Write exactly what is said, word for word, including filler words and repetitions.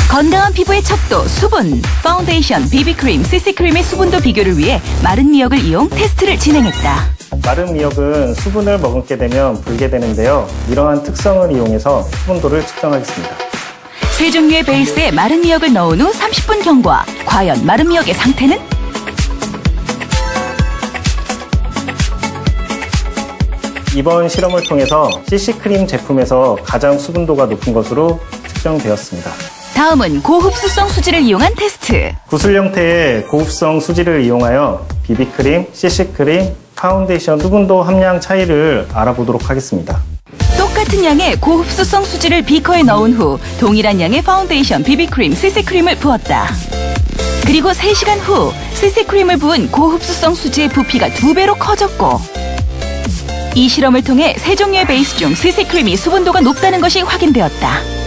건강한 피부의 척도, 수분, 파운데이션, 비비크림, 씨씨크림의 수분도 비교를 위해 마른 미역을 이용 테스트를 진행했다. 마른 미역은 수분을 머금게 되면 불게 되는데요. 이러한 특성을 이용해서 수분도를 측정하겠습니다. 세 종류의 베이스에 마른 미역을 넣은 후 삼십 분 경과. 과연 마른 미역의 상태는? 이번 실험을 통해서 씨씨크림 제품에서 가장 수분도가 높은 것으로 측정되었습니다. 다음은 고흡수성 수지를 이용한 테스트. 구슬 형태의 고흡성 수지를 이용하여 비비크림, 씨씨크림, 파운데이션 수분도 함량 차이를 알아보도록 하겠습니다. 똑같은 양의 고흡수성 수지를 비커에 넣은 후 동일한 양의 파운데이션, 비비크림, 씨씨크림을 부었다. 그리고 세 시간 후 씨씨크림을 부은 고흡수성 수지의 부피가 두 배로 커졌고, 이 실험을 통해 세 종류의 베이스 중 씨씨크림이 수분도가 높다는 것이 확인되었다.